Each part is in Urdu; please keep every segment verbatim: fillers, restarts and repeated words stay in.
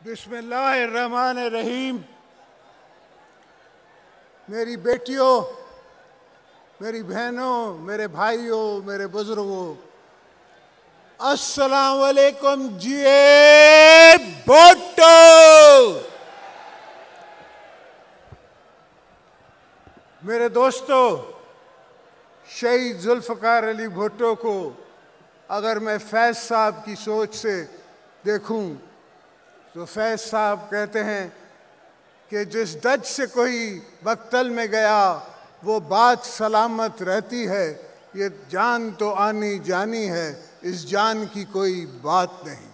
بسم اللہ الرحمن الرحیم۔ میری بیٹیوں، میری بہنوں، میرے بھائیوں، میرے بزرگوں، السلام علیکم جی بھٹو۔ میرے دوستو، شہید ذوالفقار علی بھٹو کو اگر میں فیض صاحب کی سوچ سے دیکھوں تو فیض صاحب کہتے ہیں کہ جس دج سے کوئی مقتل میں گیا وہ بات سلامت رہتی ہے، یہ جان تو آنی جانی ہے، اس جان کی کوئی بات نہیں۔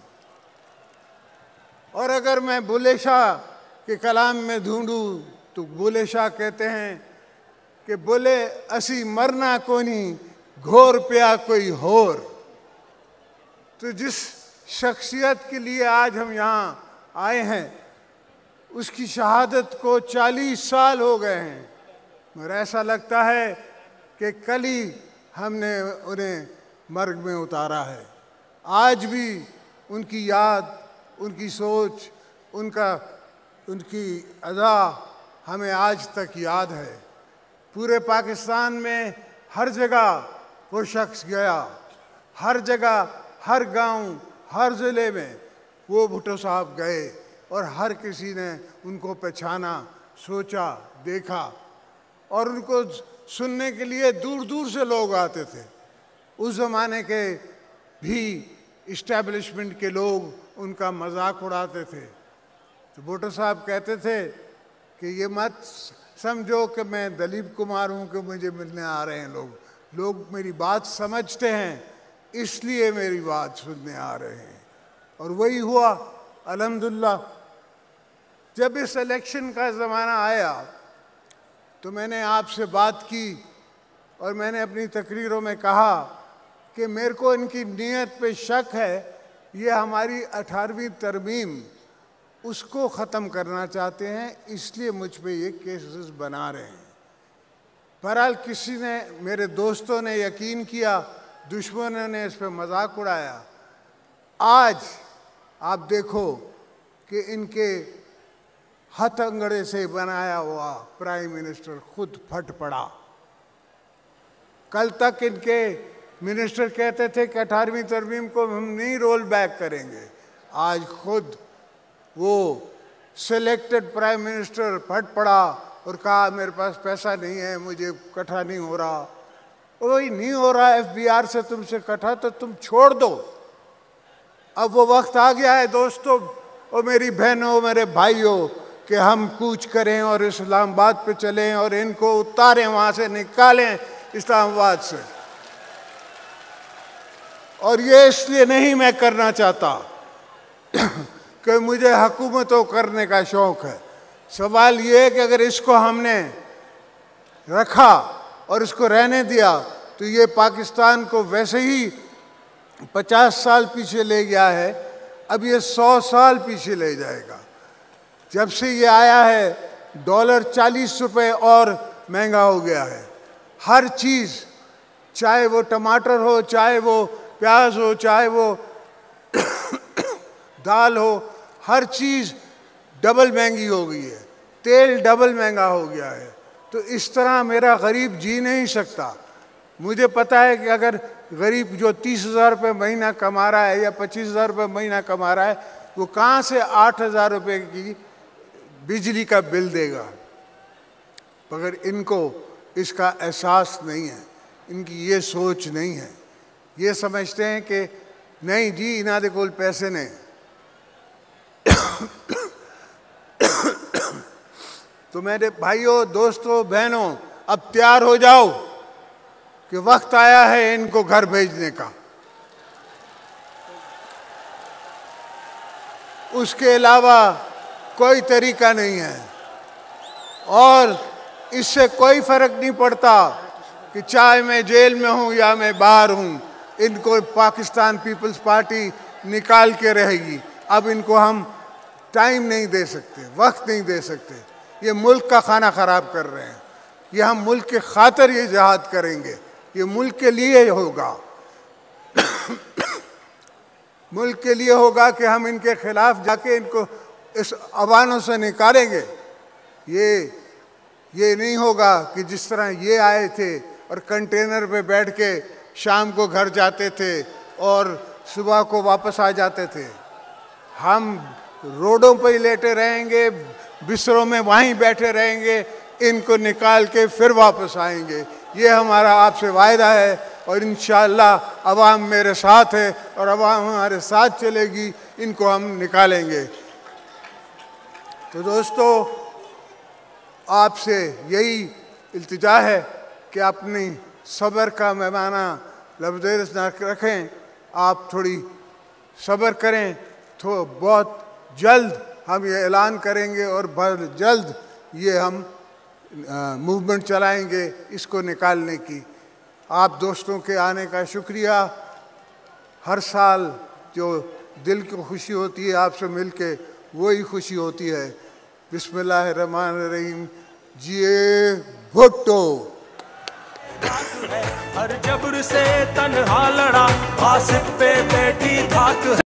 اور اگر میں بلے شاہ کے کلام میں ڈھونڈوں تو بلے شاہ کہتے ہیں کہ بولے اسی مرنا کونی گھور پیا کوئی ہور۔ تو جس شخصیت کے لیے آج ہم یہاں آئے ہیں اس کی شہادت کو چالیس سال ہو گئے ہیں، مگر ایسا لگتا ہے کہ کل ہی ہم نے انہیں مرگ میں اتارا ہے۔ آج بھی ان کی یاد، ان کی سوچ، ان کا ان کی ادا ہمیں آج تک یاد ہے۔ پورے پاکستان میں ہر جگہ وہ شخص گیا، ہر جگہ، ہر گاؤں، ہر ضلع میں وہ بھٹو صاحب گئے اور ہر کسی نے ان کو پہچانا، سوچا، دیکھا، اور ان کو سننے کے لیے دور دور سے لوگ آتے تھے۔ اس زمانے کے بھی اسٹیبلشمنٹ کے لوگ ان کا مذاق اڑاتے تھے۔ تو بھٹو صاحب کہتے تھے کہ یہ مت سمجھو کہ میں دلیپ کمار ہوں کہ مجھے ملنے آ رہے ہیں لوگ لوگ میری بات سمجھتے ہیں اس لیے میری بات سننے آ رہے ہیں۔ اور وہی ہوا الحمدللہ۔ جب اس الیکشن کا زمانہ آیا تو میں نے آپ سے بات کی اور میں نے اپنی تقریروں میں کہا کہ میرے کو ان کی نیت پہ شک ہے، یہ ہماری اٹھارہویں ترمیم اس کو ختم کرنا چاہتے ہیں، اس لیے مجھ پہ یہ کیسز بنا رہے ہیں۔ بہرحال کسی نے، میرے دوستوں نے یقین کیا، دشمنوں نے اس پہ مذاق اڑایا۔ آج آپ دیکھو کہ ان کے ہتھ انگڑے سے بنایا ہوا پرائم منسٹر خود پھٹ پڑا۔ کل تک ان کے منسٹر کہتے تھے کہ اٹھارہویں ترمیم کو ہم نہیں رول بیک کریں گے، آج خود وہ سلیکٹڈ پرائم منسٹر پھٹ پڑا اور کہا میرے پاس پیسہ نہیں ہے، مجھے اکٹھا نہیں ہو رہا۔ وہی نہیں ہو رہا ایف بی آر سے تم سے اکٹھا تو تم چھوڑ دو۔ اب وہ وقت آ گیا ہے دوستو اور میری بہنوں، میرے بھائیوں، کہ ہم کوچ کریں اور اسلام آباد پہ چلیں اور ان کو اتاریں، وہاں سے نکالیں اسلام آباد سے۔ اور یہ اس لیے نہیں میں کرنا چاہتا کہ مجھے حکومتوں کرنے کا شوق ہے۔ سوال یہ ہے کہ اگر اس کو ہم نے رکھا اور اس کو رہنے دیا تو یہ پاکستان کو ویسے ہی پچاس سال پیچھے لے گیا ہے، اب یہ سو سال پیچھے لے جائے گا۔ جب سے یہ آیا ہے ڈالر چالیس روپے اور مہنگا ہو گیا ہے۔ ہر چیز، چاہے وہ ٹماٹر ہو، چاہے وہ پیاز ہو، چاہے وہ دال ہو، ہر چیز ڈبل مہنگی ہو گئی ہے، تیل ڈبل مہنگا ہو گیا ہے۔ تو اس طرح میرا غریب جی نہیں سکتا۔ مجھے پتہ ہے کہ اگر غریب جو تیس ہزار روپے مہینہ کما رہا ہے یا پچیس ہزار روپے مہینہ کما رہا ہے، وہ کہاں سے آٹھ ہزار روپے کی بجلی کا بل دے گا؟ مگر ان کو اس کا احساس نہیں ہے، ان کی یہ سوچ نہیں ہے۔ یہ سمجھتے ہیں کہ نہیں جی انہاں دے کول پیسے نے۔ تو میرے بھائیوں، دوستوں، بہنوں، اب تیار ہو جاؤ کہ وقت آیا ہے ان کو گھر بھیجنے کا۔ اس کے علاوہ کوئی طریقہ نہیں ہے، اور اس سے کوئی فرق نہیں پڑتا کہ چاہے میں جیل میں ہوں یا میں باہر ہوں، ان کو پاکستان پیپلز پارٹی نکال کے رہے گی۔ اب ان کو ہم ٹائم نہیں دے سکتے، وقت نہیں دے سکتے۔ یہ ملک کا کھانا خراب کر رہے ہیں۔ یہ ہم ملک کے خاطر یہ جہاد کریں گے، یہ ملک کے لیے ہوگا، ملک کے لیے ہوگا کہ ہم ان کے خلاف جا کے ان کو اس عوانوں سے نکالیں گے. یہ یہ نہیں ہوگا کہ جس طرح یہ آئے تھے اور کنٹینر پہ بیٹھ کے شام کو گھر جاتے تھے اور صبح کو واپس آ جاتے تھے. ہم روڈوں پہ ہی لیٹے رہیں گے, بستروں میں وہیں بیٹھے رہیں گے, ان کو نکال کے پھر واپس آئیں گے. یہ ہمارا آپ سے وعدہ ہے, اور انشاءاللہ عوام میرے ساتھ ہے اور عوام ہمارے ساتھ چلے گی. ان کو ہم نکالیں گے. تو دوستو, آپ سے یہی التجا ہے کہ اپنی صبر کا پیمانہ لبریز نہ رکھیں. آپ تھوڑی صبر کریں. تو بہت جلد ہم یہ اعلان کریں گے اور بہت جلد یہ ہم موومنٹ چلائیں گے اس کو نکالنے کی. آپ دوستوں کے آنے کا شکریہ. ہر سال جو دل کو خوشی ہوتی ہے آپ سے مل کے, وہی خوشی ہوتی ہے. بسم اللہ الرحمن الرحیم. جیے بھٹو. ہر جبر سے تنہا لڑا, آصف پہ بیٹھی دھاک.